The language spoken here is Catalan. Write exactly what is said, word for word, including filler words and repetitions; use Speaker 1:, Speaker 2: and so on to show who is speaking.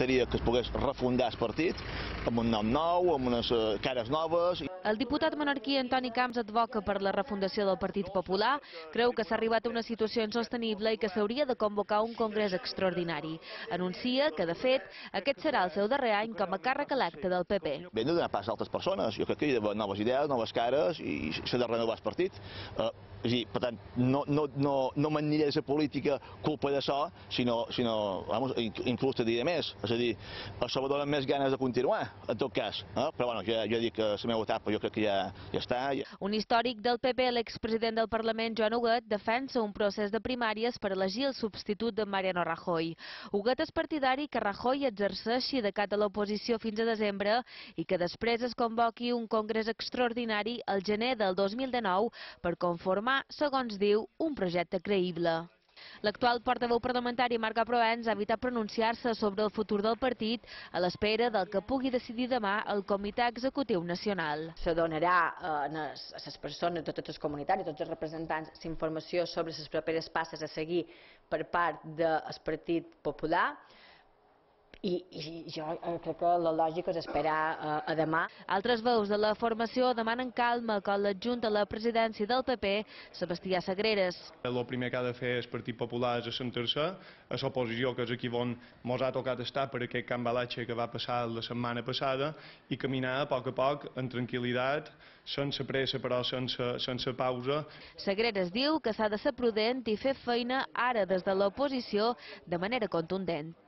Speaker 1: m'encantaria que es pogués refundar el partit amb un nom nou, amb unes cares noves.
Speaker 2: El diputat menorquí Antoni Camps advoca per la refundació del Partit Popular, creu que s'ha arribat a una situació insostenible i que s'hauria de convocar un congrés extraordinari. Anuncia que, de fet, aquest serà el seu darrer any com a càrrec electe del P P.
Speaker 1: Hem de donar pas a altres persones, jo crec que hi ha d'haver noves idees, noves cares i s'ha de renovar el partit. Uh, és a dir, per tant, no, no, no, no m'aniré a la política culpa d'això, sinó, sinó vamos, inclús te diré més, és a dir, això me donen més ganes de continuar, en tot cas. Eh? Però bueno, ja, ja dic que la meva etapa jo crec que ja, ja està. Ja.
Speaker 2: Un històric del P P, l'expresident del Parlament, Joan Huguet, defensa un procés de primàries per elegir el substitut de Mariano Rajoy. Huguet és partidari que Rajoy exerceixi de cap a l'oposició fins a desembre i que després es convoqui un congrés extraordinari al gener del dos mil dinou per conformar, segons diu, un projecte creïble. L'actual portaveu parlamentari Marga Proens ha evitat pronunciar-se sobre el futur del partit a l'espera del que pugui decidir demà el Comitè Executiu Nacional.
Speaker 3: Se donarà a les persones, a tots els comunitaris, a tots els representants, informació sobre les properes passes a seguir per part del Partit Popular. I, i jo crec que la lògica és esperar a, a demà.
Speaker 2: Altres veus de la formació demanen calma quan l'adjunt a la presidència del P P, Sebastià Sagreras.
Speaker 4: El primer que ha de fer el Partit Popular és assentar-se a l'oposició, que és aquí on ens ha tocat estar per aquest cambalatge que va passar la setmana passada, i caminar a poc a poc, en tranquil·litat, sense pressa però sense, sense pausa.
Speaker 2: Sagreras diu que s'ha de ser prudent i fer feina ara des de l'oposició de manera contundent.